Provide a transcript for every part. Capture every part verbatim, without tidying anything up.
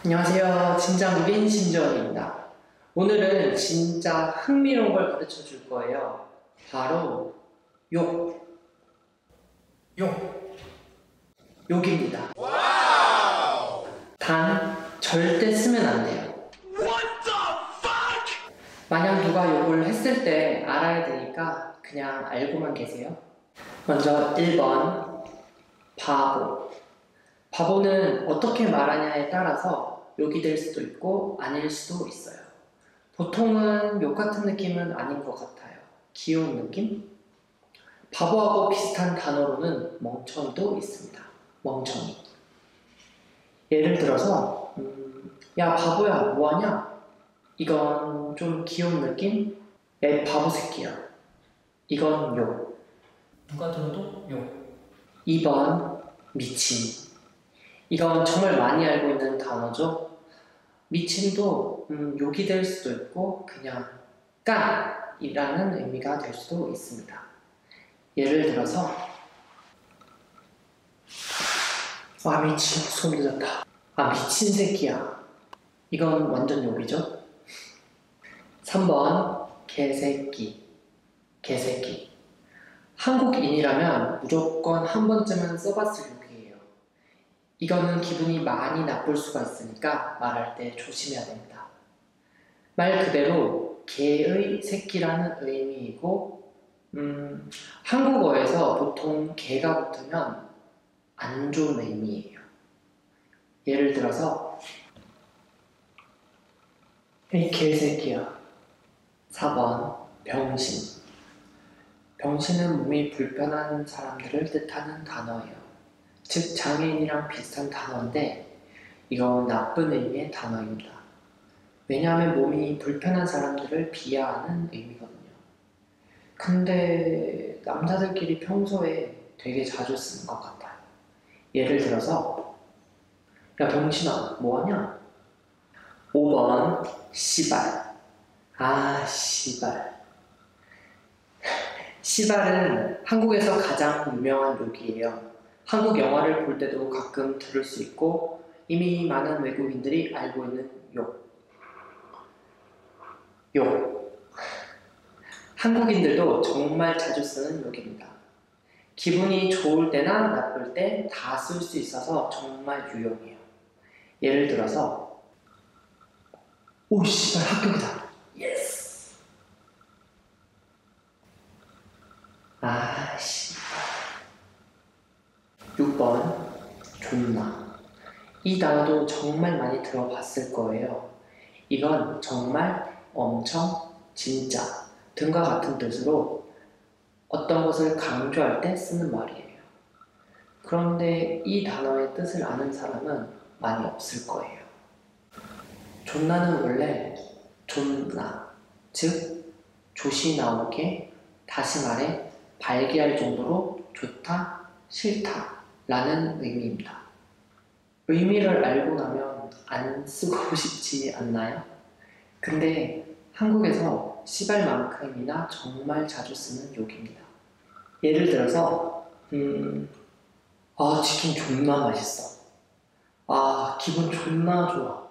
안녕하세요. 진짜무긴 신지원입니다. 오늘은 진짜 흥미로운 걸 가르쳐 줄 거예요. 바로 욕. 욕. 욕입니다. 와우! 단, 절대 쓰면 안 돼요. What the fuck? 만약 누가 욕을 했을 때 알아야 되니까 그냥 알고만 계세요. 먼저 일 번, 바보. 바보는 어떻게 말하냐에 따라서 욕이 될 수도 있고 아닐 수도 있어요. 보통은 욕 같은 느낌은 아닌 것 같아요. 귀여운 느낌? 바보하고 비슷한 단어로는 멍청이도 있습니다. 멍청이. 예를 들어서 음, 야 바보야 뭐하냐? 이건 좀 귀여운 느낌? 야 바보 새끼야. 이건 욕. 누가 들어도 욕. 이 번 미친. 이건 정말 많이 알고 있는 단어죠. 미친도 음, 욕이 될 수도 있고 그냥 깡이라는 의미가 될 수도 있습니다. 예를 들어서 와 미친 소리 들렸다. 아 미친 새끼야. 이건 완전 욕이죠. 삼 번 개새끼. 개새끼. 한국인이라면 무조건 한 번쯤은 써봤을 욕이에요. 이거는 기분이 많이 나쁠 수가 있으니까 말할 때 조심해야 됩니다. 말 그대로 개의 새끼라는 의미이고 음, 한국어에서 보통 개가 붙으면 안 좋은 의미예요. 예를 들어서 이 개새끼야. 사 번 병신. 병신은 몸이 불편한 사람들을 뜻하는 단어예요. 즉 장애인이랑 비슷한 단어인데 이건 나쁜 의미의 단어입니다. 왜냐하면 몸이 불편한 사람들을 비하하는 의미거든요. 근데 남자들끼리 평소에 되게 자주 쓰는 것 같아요. 예를 들어서 야 병신아 뭐하냐? 오 번 씨발. 아 씨발. 씨발은 한국에서 가장 유명한 욕이에요. 한국 영화를 볼 때도 가끔 들을 수 있고 이미 많은 외국인들이 알고 있는 욕. 욕. 한국인들도 정말 자주 쓰는 욕입니다. 기분이 좋을 때나 나쁠 때 다 쓸 수 있어서 정말 유용해요. 예를 들어서 오 씨발 합격이다. 예스. 아 씨발. 육 번 존나. 이 단어도 정말 많이 들어봤을 거예요. 이건 정말, 엄청, 진짜 등과 같은 뜻으로 어떤 것을 강조할 때 쓰는 말이에요. 그런데 이 단어의 뜻을 아는 사람은 많이 없을 거예요. 존나는 원래 존나, 즉 조시 나오게, 다시 말해 발기할 정도로 좋다, 싫다 라는 의미입니다. 의미를 알고 나면 안 쓰고 싶지 않나요? 근데 한국에서 씨발만큼이나 정말 자주 쓰는 욕입니다. 예를 들어서 음, 아 치킨 존나 맛있어. 아 기분 존나 좋아.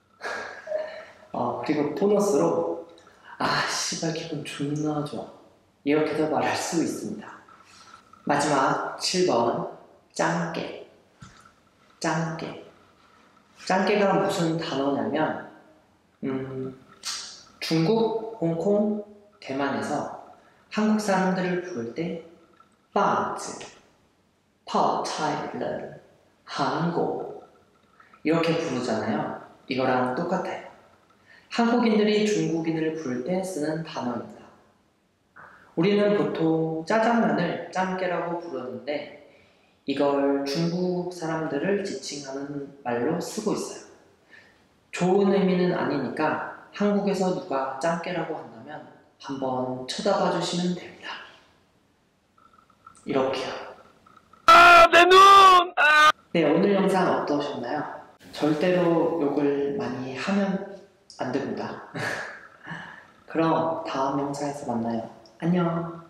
아 그리고 보너스로 아 씨발 기분 존나 좋아. 이렇게도 말할 수 있습니다. 마지막 칠 번 짱깨. 짱깨. 짱깨가 무슨 단어냐면 음, 중국, 홍콩, 대만에서 한국 사람들을 부를 때 빠즈, 파오차이런, 한국 이렇게 부르잖아요. 이거랑 똑같아요. 한국인들이 중국인을 부를 때 쓰는 단어입니다. 우리는 보통 짜장면을 짱깨라고 부르는데 이걸 중국 사람들을 지칭하는 말로 쓰고 있어요. 좋은 의미는 아니니까 한국에서 누가 짱깨라고 한다면 한번 쳐다봐 주시면 됩니다. 이렇게요. 아, 내 눈! 아! 네, 오늘 영상 어떠셨나요? 절대로 욕을 많이 하면 안 됩니다. 그럼 다음 영상에서 만나요. 안녕!